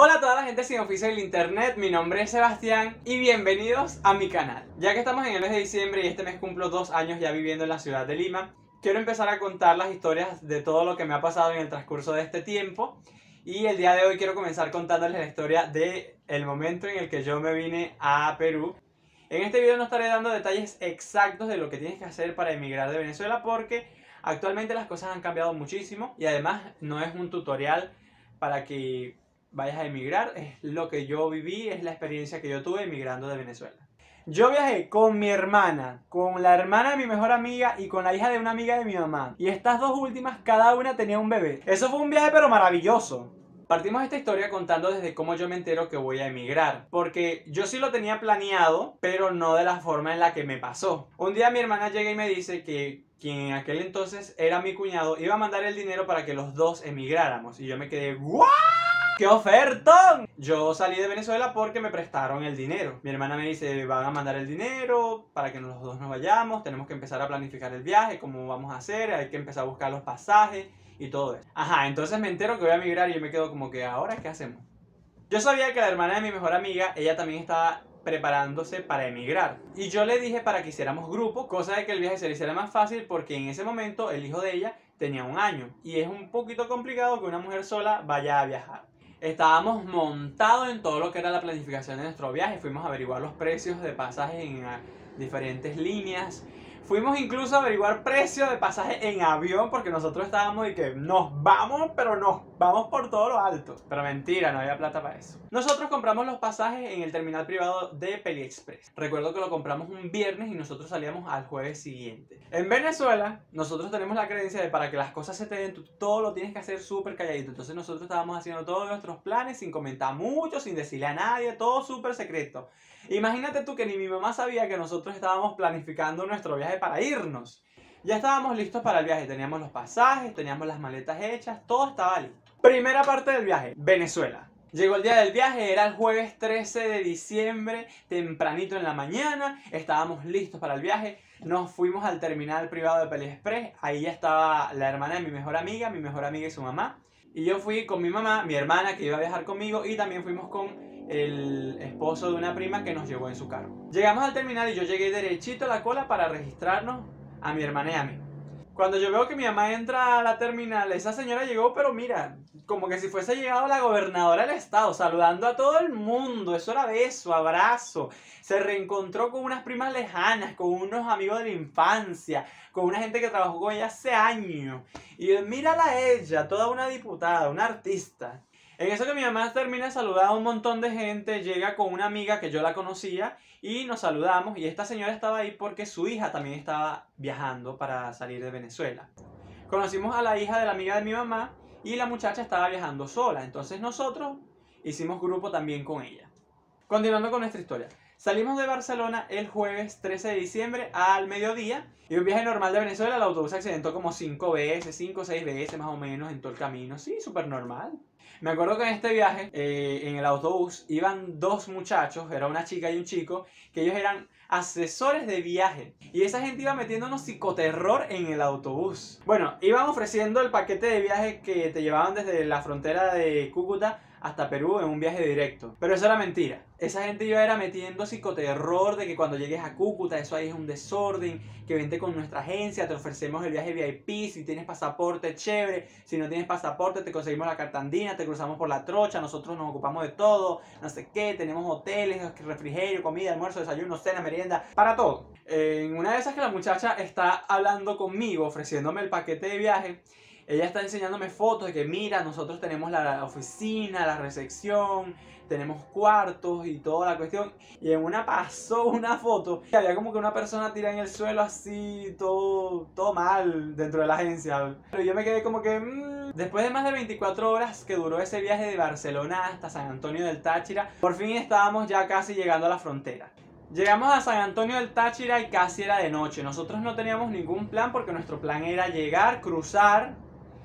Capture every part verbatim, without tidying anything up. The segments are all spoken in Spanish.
Hola a toda la gente sin oficio del internet, mi nombre es Sebastián y bienvenidos a mi canal. Ya que estamos en el mes de diciembre y este mes cumplo dos años ya viviendo en la ciudad de Lima, quiero empezar a contar las historias de todo lo que me ha pasado en el transcurso de este tiempo. Y el día de hoy quiero comenzar contándoles la historia del momento en el que yo me vine a Perú. En este video no estaré dando detalles exactos de lo que tienes que hacer para emigrar de Venezuela porque actualmente las cosas han cambiado muchísimo y además no es un tutorial para que vayas a emigrar, es lo que yo viví, es la experiencia que yo tuve emigrando de Venezuela. Yo viajé con mi hermana, con la hermana de mi mejor amiga y con la hija de una amiga de mi mamá. Y estas dos últimas, cada una tenía un bebé. Eso fue un viaje pero maravilloso. Partimos esta historia contando desde cómo yo me entero que voy a emigrar. Porque yo sí lo tenía planeado, pero no de la forma en la que me pasó. Un día mi hermana llega y me dice que quien en aquel entonces era mi cuñado iba a mandar el dinero para que los dos emigráramos. Y yo me quedé, ¿what? ¡Qué ofertón! Yo salí de Venezuela porque me prestaron el dinero. Mi hermana me dice, van a mandar el dinero para que los dos nos vayamos. Tenemos que empezar a planificar el viaje, cómo vamos a hacer, hay que empezar a buscar los pasajes y todo eso. Ajá, entonces me entero que voy a emigrar y yo me quedo como que, ¿ahora qué hacemos? Yo sabía que la hermana de mi mejor amiga, ella también estaba preparándose para emigrar. Y yo le dije para que hiciéramos grupo, cosa de que el viaje se le hiciera más fácil porque en ese momento el hijo de ella tenía un año. Y es un poquito complicado que una mujer sola vaya a viajar. Estábamos montados en todo lo que era la planificación de nuestro viaje. Fuimos a averiguar los precios de pasajes en diferentes líneas. Fuimos incluso a averiguar precios de pasajes en avión porque nosotros estábamos y que nos vamos, pero nos vamos por todo lo alto. Pero mentira, no había plata para eso. Nosotros compramos los pasajes en el terminal privado de PeliExpress. Recuerdo que lo compramos un viernes y nosotros salíamos al jueves siguiente. En Venezuela, nosotros tenemos la creencia de para que las cosas se te den, tú todo lo tienes que hacer súper calladito. Entonces nosotros estábamos haciendo todos nuestros planes sin comentar mucho, sin decirle a nadie, todo súper secreto. Imagínate tú que ni mi mamá sabía que nosotros estábamos planificando nuestro viaje para irnos. Ya estábamos listos para el viaje, teníamos los pasajes, teníamos las maletas hechas, todo estaba listo. Primera parte del viaje, Venezuela. Llegó el día del viaje, era el jueves trece de diciembre, tempranito en la mañana, estábamos listos para el viaje. Nos fuimos al terminal privado de PeliExpress, ahí ya estaba la hermana de mi mejor amiga, mi mejor amiga y su mamá. Y yo fui con mi mamá, mi hermana que iba a viajar conmigo y también fuimos con el esposo de una prima que nos llevó en su carro. Llegamos al terminal y yo llegué derechito a la cola para registrarnos a mi hermana y a mí. Cuando yo veo que mi mamá entra a la terminal, esa señora llegó, pero mira, como que si fuese llegado la gobernadora del estado, saludando a todo el mundo. Eso era beso, abrazo. Se reencontró con unas primas lejanas, con unos amigos de la infancia, con una gente que trabajó con ella hace años. Y mírala a ella, toda una diputada, una artista. En eso que mi mamá termina de saludar a un montón de gente, llega con una amiga que yo la conocía y nos saludamos. Y esta señora estaba ahí porque su hija también estaba viajando para salir de Venezuela. Conocimos a la hija de la amiga de mi mamá y la muchacha estaba viajando sola. Entonces nosotros hicimos grupo también con ella. Continuando con nuestra historia. Salimos de Barcelona el jueves trece de diciembre al mediodía. Y un viaje normal de Venezuela, el autobús se accidentó como cinco veces, cinco o seis veces más o menos en todo el camino. Sí, súper normal. Me acuerdo que en este viaje, eh, en el autobús, iban dos muchachos, era una chica y un chico, que ellos eran asesores de viaje. Y esa gente iba metiéndonos psicoterror en el autobús. Bueno, iban ofreciendo el paquete de viaje que te llevaban desde la frontera de Cúcuta hasta Perú en un viaje directo. Pero eso era mentira. Esa gente iba era metiendo psicoterror de que cuando llegues a Cúcuta eso ahí es un desorden, que vente con nuestra agencia, te ofrecemos el viaje V I P, si tienes pasaporte chévere, si no tienes pasaporte te conseguimos la carta andina, te cruzamos por la trocha, nosotros nos ocupamos de todo, no sé qué, tenemos hoteles, refrigerio, comida, almuerzo, desayuno, cena, merienda, para todo. En una de esas que la muchacha está hablando conmigo, ofreciéndome el paquete de viaje, ella está enseñándome fotos de que mira, nosotros tenemos la oficina, la recepción, tenemos cuartos y toda la cuestión. Y en una pasó una foto que había como que una persona tirada en el suelo así, todo, todo mal dentro de la agencia. Pero yo me quedé como que... Mmm. Después de más de veinticuatro horas que duró ese viaje de Barcelona hasta San Antonio del Táchira, por fin estábamos ya casi llegando a la frontera. Llegamos a San Antonio del Táchira y casi era de noche. Nosotros no teníamos ningún plan porque nuestro plan era llegar, cruzar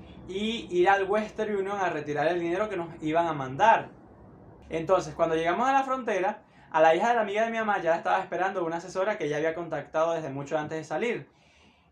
y ir al Western Union a retirar el dinero que nos iban a mandar. Entonces, cuando llegamos a la frontera, a la hija de la amiga de mi mamá ya la estaba esperando una asesora que ella había contactado desde mucho antes de salir.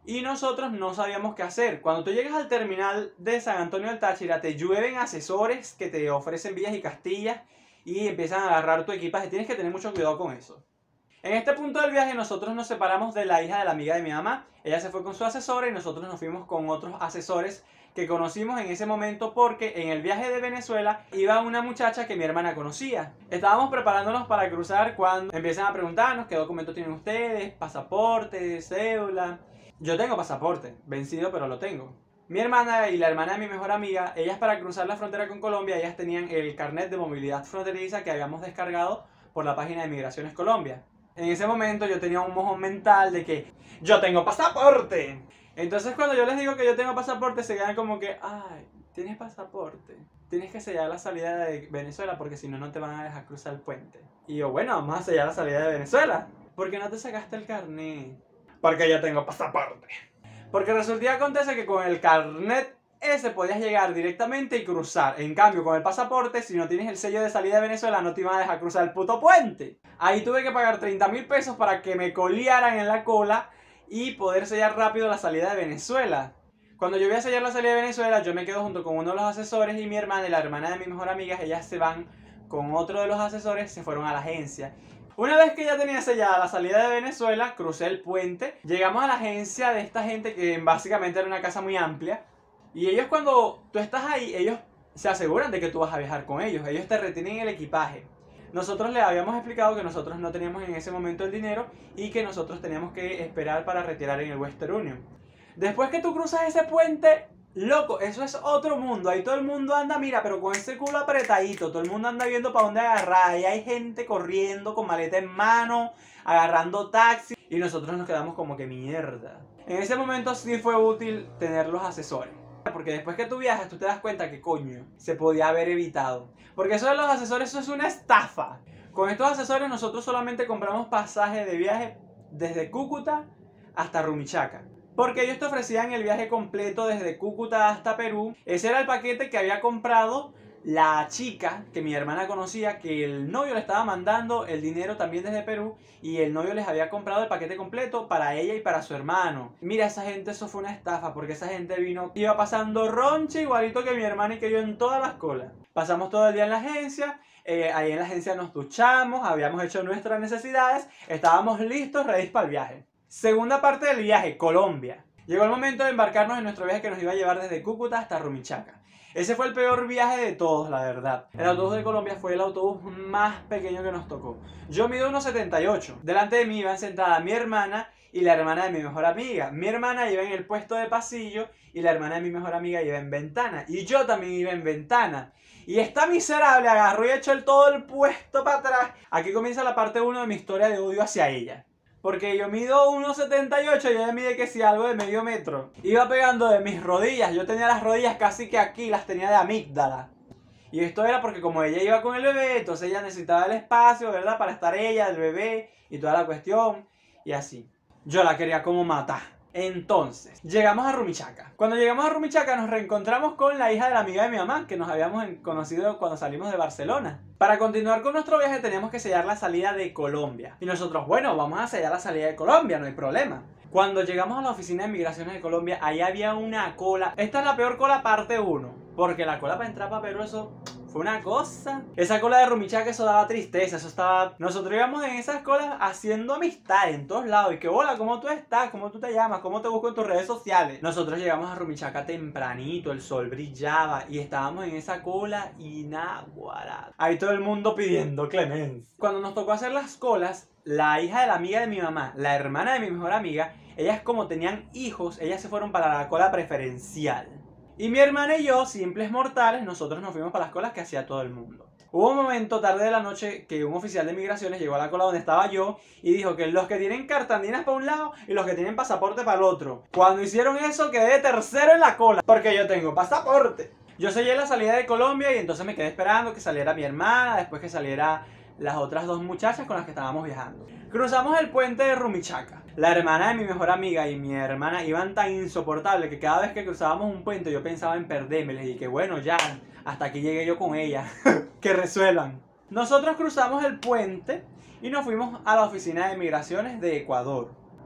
y nosotros no sabíamos qué hacer. Cuando tú llegas al terminal de San Antonio del Táchira, te llueven asesores que te ofrecen villas y castillas y empiezan a agarrar tu equipaje. Tienes que tener mucho cuidado con eso. En este punto del viaje nosotros nos separamos de la hija de la amiga de mi mamá. Ella se fue con su asesora y nosotros nos fuimos con otros asesores que conocimos en ese momento, porque en el viaje de Venezuela iba una muchacha que mi hermana conocía. Estábamos preparándonos para cruzar cuando empiezan a preguntarnos qué documentos tienen ustedes, pasaporte, cédula. Yo tengo pasaporte, vencido, pero lo tengo. Mi hermana y la hermana de mi mejor amiga, ellas para cruzar la frontera con Colombia, ellas tenían el carnet de movilidad fronteriza que habíamos descargado por la página de Migraciones Colombia. En ese momento yo tenía un mojón mental de que yo tengo pasaporte. Entonces cuando yo les digo que yo tengo pasaporte, se quedan como que, ay, tienes pasaporte. Tienes que sellar la salida de Venezuela porque si no, no te van a dejar cruzar el puente. Y yo, bueno, vamos a sellar la salida de Venezuela. ¿Por qué no te sacaste el carnet? Porque yo tengo pasaporte. Porque resulta y acontece que con el carnet ese podías llegar directamente y cruzar. En cambio, con el pasaporte, si no tienes el sello de salida de Venezuela, no te iban a dejar cruzar el puto puente. Ahí tuve que pagar treinta mil pesos para que me colearan en la cola y poder sellar rápido la salida de Venezuela. Cuando yo voy a sellar la salida de Venezuela, yo me quedo junto con uno de los asesores y mi hermana y la hermana de mi mejor amiga, ellas se van con otro de los asesores, se fueron a la agencia. Una vez que ya tenía sellada la salida de Venezuela, crucé el puente, llegamos a la agencia de esta gente que básicamente era una casa muy amplia. Y ellos, cuando tú estás ahí, ellos se aseguran de que tú vas a viajar con ellos. Ellos te retienen el equipaje. Nosotros les habíamos explicado que nosotros no teníamos en ese momento el dinero y que nosotros teníamos que esperar para retirar en el Western Union. Después que tú cruzas ese puente, loco, eso es otro mundo. Ahí todo el mundo anda, mira, pero con ese culo apretadito. Todo el mundo anda viendo para dónde agarrar. Ahí hay gente corriendo con maleta en mano, agarrando taxi. Y nosotros nos quedamos como que mierda. En ese momento sí fue útil tener los asesores. Porque después que tú viajas, tú te das cuenta que coño, se podía haber evitado. Porque eso de los asesores, eso es una estafa. Con estos asesores nosotros solamente compramos pasajes de viaje desde Cúcuta hasta Rumichaca. Porque ellos te ofrecían el viaje completo desde Cúcuta hasta Perú. Ese era el paquete que había comprado la chica que mi hermana conocía, que el novio le estaba mandando el dinero también desde Perú y el novio les había comprado el paquete completo para ella y para su hermano. Mira, esa gente, eso fue una estafa, porque esa gente vino, iba pasando ronche igualito que mi hermana y que yo en todas las colas. Pasamos todo el día en la agencia, eh, ahí en la agencia nos duchamos, habíamos hecho nuestras necesidades, estábamos listos, ready para el viaje. Segunda parte del viaje, Colombia. Llegó el momento de embarcarnos en nuestro viaje que nos iba a llevar desde Cúcuta hasta Rumichaca. Ese fue el peor viaje de todos, la verdad. El autobús de Colombia fue el autobús más pequeño que nos tocó. Yo mido uno setenta y ocho. Delante de mí iban sentada mi hermana y la hermana de mi mejor amiga. Mi hermana iba en el puesto de pasillo y la hermana de mi mejor amiga iba en ventana. Y yo también iba en ventana. Y esta miserable agarró y echó el, todo el puesto para atrás. Aquí comienza la parte uno de mi historia de odio hacia ella. Porque yo mido uno setenta y ocho y ella mide que si algo de medio metro. Iba pegando de mis rodillas. Yo tenía las rodillas casi que aquí, las tenía de amígdala. Y esto era porque como ella iba con el bebé, entonces ella necesitaba el espacio, ¿verdad? Para estar ella, el bebé y toda la cuestión. Y así. Yo la quería como matar. Entonces, llegamos a Rumichaca. Cuando llegamos a Rumichaca nos reencontramos con la hija de la amiga de mi mamá, que nos habíamos conocido cuando salimos de Barcelona. Para continuar con nuestro viaje teníamos que sellar la salida de Colombia. Y nosotros, bueno, vamos a sellar la salida de Colombia, no hay problema. Cuando llegamos a la oficina de migraciones de Colombia, ahí había una cola. Esta es la peor cola parte uno. Porque la cola para entrar para Perú, eso fue una cosa. Esa cola de Rumichaca, eso daba tristeza, eso estaba... Nosotros íbamos en esas colas haciendo amistad en todos lados. Y que, hola, ¿cómo tú estás? ¿Cómo tú te llamas? ¿Cómo te busco en tus redes sociales? Nosotros llegamos a Rumichaca tempranito, el sol brillaba y estábamos en esa cola y naguará. Ahí todo el mundo pidiendo clemencia. Cuando nos tocó hacer las colas, la hija de la amiga de mi mamá, la hermana de mi mejor amiga, ellas como tenían hijos, ellas se fueron para la cola preferencial. Y mi hermana y yo, simples mortales, nosotros nos fuimos para las colas que hacía todo el mundo. Hubo un momento tarde de la noche que un oficial de migraciones llegó a la cola donde estaba yo y dijo que los que tienen cartandinas para un lado y los que tienen pasaporte para el otro. Cuando hicieron eso quedé de tercero en la cola porque yo tengo pasaporte. Yo sellé la salida de Colombia y entonces me quedé esperando que saliera mi hermana, después que saliera las otras dos muchachas con las que estábamos viajando. Cruzamos el puente de Rumichaca. La hermana de mi mejor amiga y mi hermana iban tan insoportables que cada vez que cruzábamos un puente yo pensaba en perderme. Les dije que bueno, ya, hasta aquí llegué yo con ella. Que resuelvan. Nosotros cruzamos el puente y nos fuimos a la oficina de migraciones de Ecuador.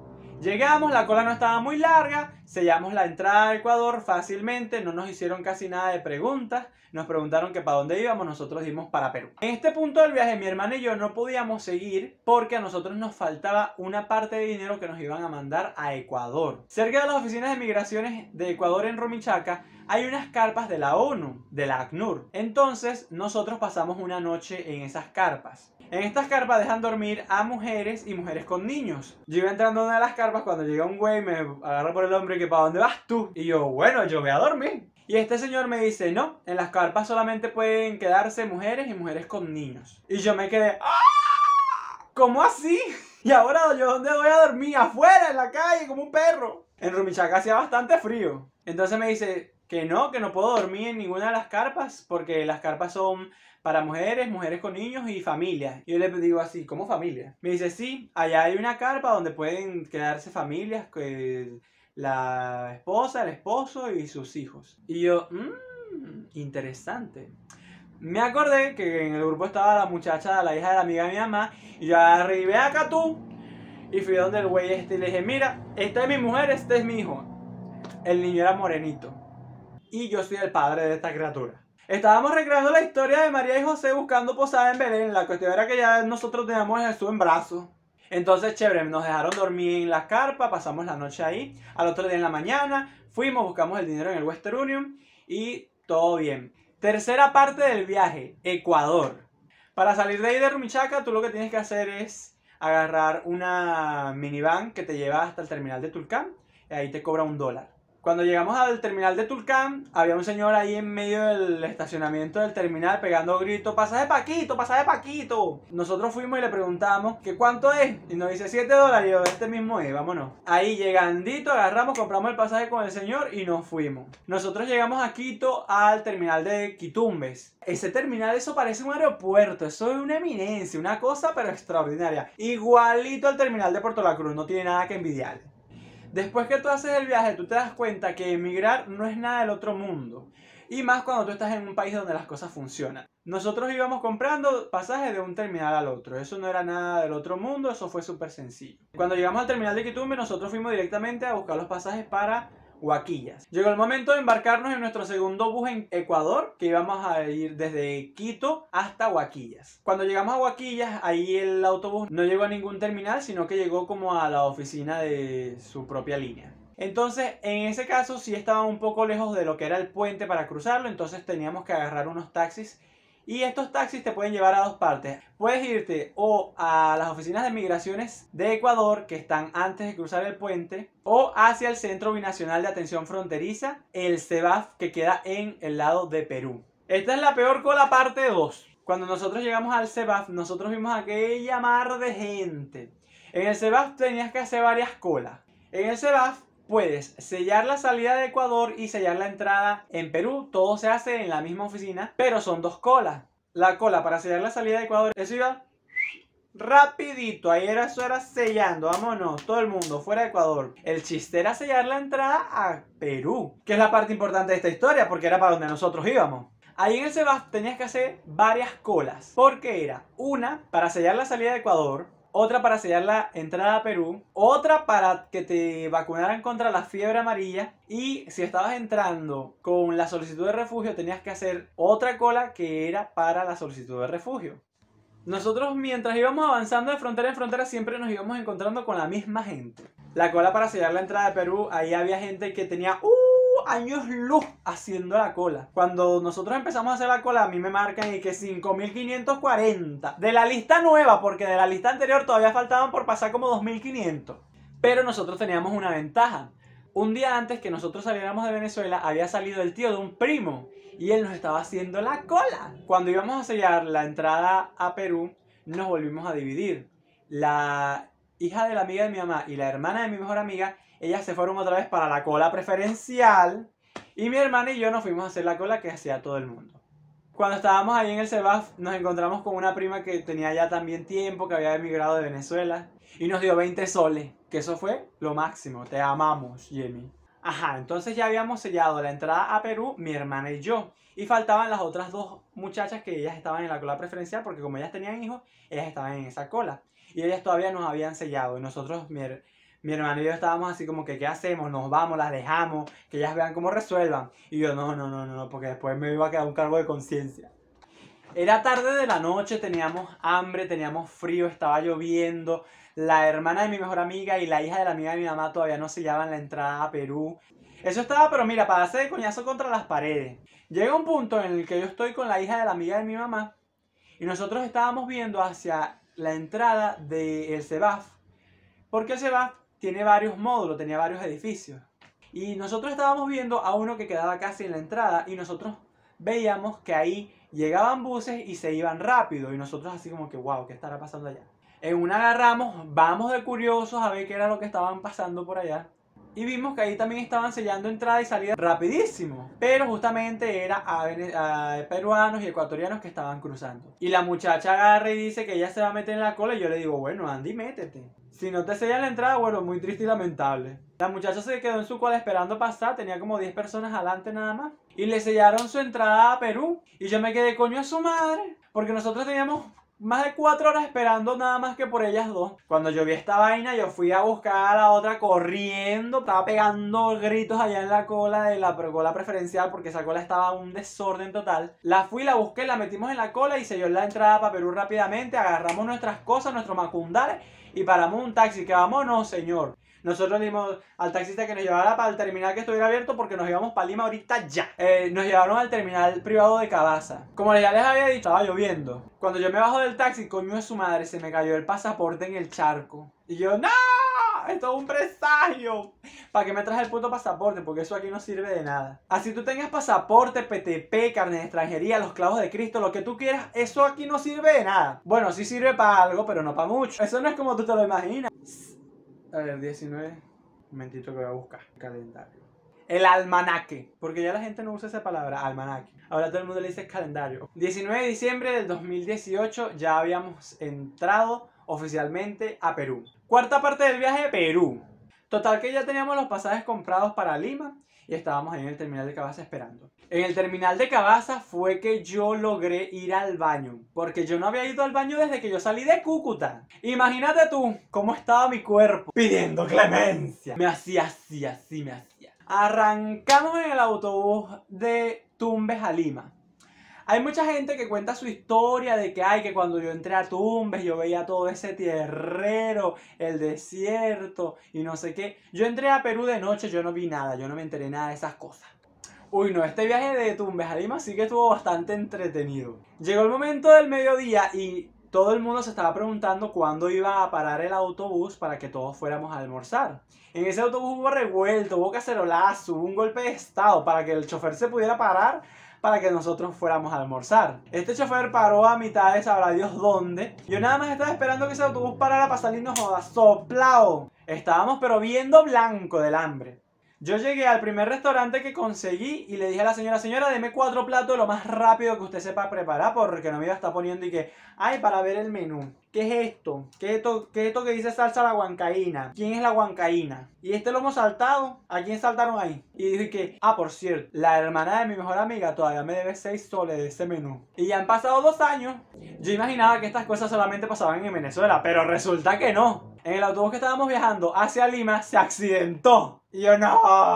Llegamos, la cola no estaba muy larga, sellamos la entrada a Ecuador fácilmente, no nos hicieron casi nada de preguntas, nos preguntaron que para dónde íbamos, nosotros dimos para Perú. En este punto del viaje mi hermana y yo no podíamos seguir porque a nosotros nos faltaba una parte de dinero que nos iban a mandar a Ecuador. Cerca de las oficinas de migraciones de Ecuador en Rumichaca hay unas carpas de la ONU, de la ACNUR. Entonces nosotros pasamos una noche en esas carpas. En estas carpas dejan dormir a mujeres y mujeres con niños. Yo iba entrando a una de las carpas cuando llega un güey, me agarra por el hombro y que ¿para dónde vas tú? Y yo, bueno, yo voy a dormir. Y este señor me dice, no, en las carpas solamente pueden quedarse mujeres y mujeres con niños. Y yo me quedé, ¡ah! ¿Cómo así? Y ahora yo ¿dónde voy a dormir? Afuera, en la calle, como un perro. En Rumichaca hacía bastante frío. Entonces me dice que no, que no puedo dormir en ninguna de las carpas porque las carpas son para mujeres, mujeres con niños y familias. Y yo le digo así, ¿cómo familia? Me dice, sí, allá hay una carpa donde pueden quedarse familias, que la esposa, el esposo y sus hijos. Y yo, mmm, interesante. Me acordé que en el grupo estaba la muchacha, la hija de la amiga de mi mamá, y yo agarré y ve acá tú. Y fui donde el güey este y le dije, mira, esta es mi mujer, este es mi hijo. El niño era morenito. Y yo soy el padre de esta criatura. Estábamos recreando la historia de María y José buscando posada en Belén. La cuestión era que ya nosotros teníamos a Jesús en brazos. Entonces, chévere, nos dejaron dormir en la carpa, pasamos la noche ahí. Al otro día en la mañana fuimos, buscamos el dinero en el Western Union y todo bien. Tercera parte del viaje, Ecuador. Para salir de ahí de Rumichaca, tú lo que tienes que hacer es agarrar una minivan que te lleva hasta el terminal de Tulcán y ahí te cobra un dólar. Cuando llegamos al terminal de Tulcán, había un señor ahí en medio del estacionamiento del terminal pegando gritos, pasaje Paquito, pasaje Paquito. Nosotros fuimos y le preguntamos que cuánto es, y nos dice siete dólares, y yo, este mismo es, vámonos. Ahí llegandito, agarramos, compramos el pasaje con el señor y nos fuimos. Nosotros llegamos a Quito al terminal de Quitumbes. Ese terminal, eso parece un aeropuerto, eso es una eminencia, una cosa pero extraordinaria. Igualito al terminal de Puerto La Cruz, no tiene nada que envidiarle. Después que tú haces el viaje, tú te das cuenta que emigrar no es nada del otro mundo. Y más cuando tú estás en un país donde las cosas funcionan. Nosotros íbamos comprando pasajes de un terminal al otro. Eso no era nada del otro mundo, eso fue súper sencillo. Cuando llegamos al terminal de Quitumbe, nosotros fuimos directamente a buscar los pasajes para Huaquillas. Llegó el momento de embarcarnos en nuestro segundo bus en Ecuador, que íbamos a ir desde Quito hasta Huaquillas. Cuando llegamos a Huaquillas, ahí el autobús no llegó a ningún terminal, sino que llegó como a la oficina de su propia línea. Entonces, en ese caso sí estaba un poco lejos de lo que era el puente para cruzarlo, entonces teníamos que agarrar unos taxis. Y estos taxis te pueden llevar a dos partes. Puedes irte o a las oficinas de migraciones de Ecuador, que están antes de cruzar el puente, o hacia el Centro Binacional de Atención Fronteriza, el CEBAF, que queda en el lado de Perú. Esta es la peor cola parte dos. Cuando nosotros llegamos al CEBAF, nosotros vimos aquella mar de gente. En el CEBAF tenías que hacer varias colas. En el CEBAF puedes sellar la salida de Ecuador y sellar la entrada en Perú. Todo se hace en la misma oficina, pero son dos colas. La cola para sellar la salida de Ecuador, eso iba rapidito. Ahí era, eso era sellando, vámonos, todo el mundo, fuera de Ecuador. El chiste era sellar la entrada a Perú, que es la parte importante de esta historia, porque era para donde nosotros íbamos. Ahí en el CEBAF tenías que hacer varias colas, porque era una para sellar la salida de Ecuador, otra para sellar la entrada a Perú, otra para que te vacunaran contra la fiebre amarilla, y si estabas entrando con la solicitud de refugio tenías que hacer otra cola que era para la solicitud de refugio. Nosotros mientras íbamos avanzando de frontera en frontera siempre nos íbamos encontrando con la misma gente. La cola para sellar la entrada de Perú, ahí había gente que tenía uh, años luz haciendo la cola. Cuando nosotros empezamos a hacer la cola, a mí me marcan y que cinco mil quinientos cuarenta. De la lista nueva, porque de la lista anterior todavía faltaban por pasar como dos mil quinientos. Pero nosotros teníamos una ventaja. Un día antes que nosotros saliéramos de Venezuela, había salido el tío de un primo y él nos estaba haciendo la cola. Cuando íbamos a sellar la entrada a Perú, nos volvimos a dividir. La hija de la amiga de mi mamá y la hermana de mi mejor amiga, ellas se fueron otra vez para la cola preferencial y mi hermana y yo nos fuimos a hacer la cola que hacía todo el mundo. Cuando estábamos ahí en el CEBAF, nos encontramos con una prima que tenía ya también tiempo, que había emigrado de Venezuela y nos dio veinte soles, que eso fue lo máximo. Te amamos, Jamie. Ajá, entonces ya habíamos sellado la entrada a Perú, mi hermana y yo. Y faltaban las otras dos muchachas que ellas estaban en la cola preferencial, porque como ellas tenían hijos, ellas estaban en esa cola. Y ellas todavía nos habían sellado. Y nosotros, mi, Mi hermano y yo estábamos así como que, ¿qué hacemos? Nos vamos, las dejamos, que ellas vean cómo resuelvan. Y yo, no, no, no, no, porque después me iba a quedar un cargo de conciencia. Era tarde de la noche, teníamos hambre, teníamos frío, estaba lloviendo. La hermana de mi mejor amiga y la hija de la amiga de mi mamá todavía no sellaban la entrada a Perú. Eso estaba, pero mira, para darse de coñazo contra las paredes. Llega un punto en el que yo estoy con la hija de la amiga de mi mamá y nosotros estábamos viendo hacia la entrada del CEBAF, porque el CEBAF tiene varios módulos, tenía varios edificios. Y nosotros estábamos viendo a uno que quedaba casi en la entrada y nosotros veíamos que ahí llegaban buses y se iban rápido. Y nosotros así como que, wow, ¿qué estará pasando allá? En una agarramos, vamos de curiosos a ver qué era lo que estaban pasando por allá. Y vimos que ahí también estaban sellando entrada y salida rapidísimo. Pero justamente era a, a peruanos y ecuatorianos que estaban cruzando. Y la muchacha agarra y dice que ella se va a meter en la cola. Y yo le digo, bueno, Andy, métete. Si no te sellan la entrada, bueno, muy triste y lamentable. La muchacha se quedó en su cola esperando pasar. Tenía como diez personas adelante nada más. Y le sellaron su entrada a Perú. Y yo me quedé, coño, a su madre. Porque nosotros teníamos más de cuatro horas esperando nada más que por ellas dos. Cuando yo vi esta vaina, yo fui a buscar a la otra corriendo. Estaba pegando gritos allá en la cola de la cola preferencial porque esa cola estaba un desorden total. La fui, la busqué, la metimos en la cola y selló la entrada para Perú rápidamente. Agarramos nuestras cosas, nuestros macundales y paramos un taxi. Que vámonos, señor. Nosotros le dimos al taxista que nos llevara para el terminal que estuviera abierto porque nos íbamos para Lima ahorita ya. Eh, nos llevaron al terminal privado de Cavazza. Como ya les había dicho, estaba lloviendo. Cuando yo me bajo del taxi, coño de su madre, se me cayó el pasaporte en el charco. Y yo, ¡no! ¡Esto es un presagio! ¿Para qué me traes el puto pasaporte? Porque eso aquí no sirve de nada. Así tú tengas pasaporte, P T P, carnet de extranjería, los clavos de Cristo, lo que tú quieras, eso aquí no sirve de nada. Bueno, sí sirve para algo, pero no para mucho. Eso no es como tú te lo imaginas. A ver, diecinueve. Un momentito que voy a buscar. Calendario. El almanaque. Porque ya la gente no usa esa palabra, almanaque. Ahora todo el mundo le dice calendario. diecinueve de diciembre del dos mil dieciocho ya habíamos entrado oficialmente a Perú. Cuarta parte del viaje, Perú. Total que ya teníamos los pasajes comprados para Lima y estábamos ahí en el terminal de Cavazza esperando. En el terminal de Cavazza fue que yo logré ir al baño, porque yo no había ido al baño desde que yo salí de Cúcuta. Imagínate tú cómo estaba mi cuerpo pidiendo clemencia. Me hacía así, así me hacía. Arrancamos en el autobús de Tumbes a Lima. Hay mucha gente que cuenta su historia de que, ay, que cuando yo entré a Tumbes yo veía todo ese tierrero, el desierto y no sé qué. Yo entré a Perú de noche, yo no vi nada, yo no me enteré nada de esas cosas. Uy, no, este viaje de Tumbes a Lima sí que estuvo bastante entretenido. Llegó el momento del mediodía y todo el mundo se estaba preguntando cuándo iba a parar el autobús para que todos fuéramos a almorzar. En ese autobús hubo revuelto, hubo cacerolazo, hubo un golpe de estado para que el chofer se pudiera parar para que nosotros fuéramos a almorzar. Este chofer paró a mitad de sabrá Dios dónde. Yo nada más estaba esperando que ese autobús parara para salirnos jodas, soplao. Estábamos pero viendo blanco del hambre. Yo llegué al primer restaurante que conseguí y le dije a la señora, señora, deme cuatro platos lo más rápido que usted sepa preparar porque no me iba a estar poniendo y que, ay, para ver el menú. ¿Qué es esto? ¿Qué es esto, qué es esto que dice salsa a la huancaína? ¿Quién es la huancaína? ¿Y este lo hemos saltado? ¿A quién saltaron ahí? Y dije que, ah, por cierto, la hermana de mi mejor amiga todavía me debe seis soles de ese menú. Y ya han pasado dos años. Yo imaginaba que estas cosas solamente pasaban en Venezuela, pero resulta que no. En el autobús que estábamos viajando hacia Lima se accidentó. Y yo,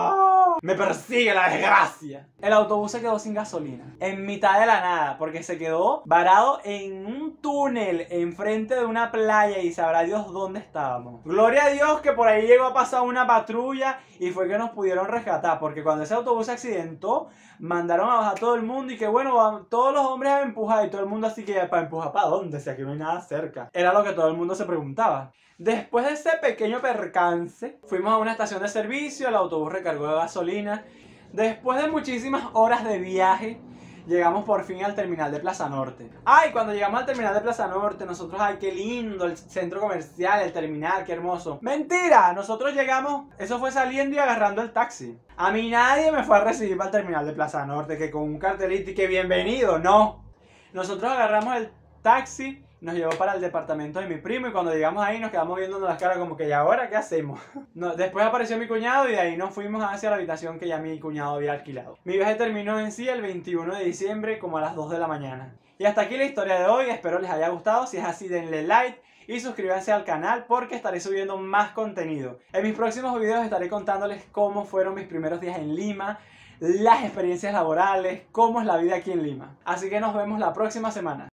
no, me persigue la desgracia. El autobús se quedó sin gasolina, en mitad de la nada, porque se quedó varado en un túnel enfrente de una playa y sabrá Dios dónde estábamos. Gloria a Dios que por ahí llegó a pasar una patrulla y fue que nos pudieron rescatar, porque cuando ese autobús se accidentó, mandaron a bajar todo el mundo y que bueno, todos los hombres a empujar y todo el mundo así que, ¿para empujar para dónde? Si aquí no hay nada cerca. Era lo que todo el mundo se preguntaba. Después de ese pequeño percance, fuimos a una estación de servicio, el autobús recargó de gasolina. Después de muchísimas horas de viaje, llegamos por fin al terminal de Plaza Norte. Ay, cuando llegamos al terminal de Plaza Norte, nosotros, ay, qué lindo, el centro comercial, el terminal, qué hermoso. ¡Mentira! Nosotros llegamos, eso fue saliendo y agarrando el taxi. A mí nadie me fue a recibir para el terminal de Plaza Norte, que con un cartelito y que bienvenido, no. Nosotros agarramos el taxi, nos llevó para el departamento de mi primo y cuando llegamos ahí nos quedamos viéndonos las caras como que, ¿y ahora qué hacemos? No, después apareció mi cuñado y de ahí nos fuimos hacia la habitación que ya mi cuñado había alquilado. Mi viaje terminó en sí el veintiuno de diciembre como a las dos de la mañana. Y hasta aquí la historia de hoy, espero les haya gustado. Si es así, denle like y suscríbanse al canal porque estaré subiendo más contenido. En mis próximos videos estaré contándoles cómo fueron mis primeros días en Lima, las experiencias laborales, cómo es la vida aquí en Lima. Así que nos vemos la próxima semana.